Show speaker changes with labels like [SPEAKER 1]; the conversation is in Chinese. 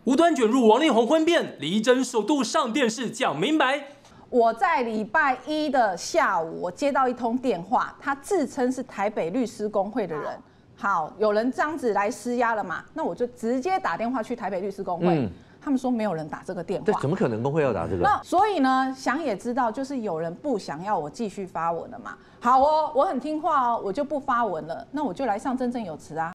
[SPEAKER 1] 无端卷入王力宏婚变，李真首度上电视讲明白。
[SPEAKER 2] 我在礼拜一的下午，我接到一通电话，他自称是台北律师公会的人。好，有人这样子来施压了嘛？那我就直接打电话去台北律师公会。他们说没有人打这个电话，
[SPEAKER 3] 对，怎么可能工会要打这个？
[SPEAKER 2] 那所以呢，想也知道，就是有人不想要我继续发文了嘛。好哦，我很听话哦，我就不发文了，那我就来上振振有词啊。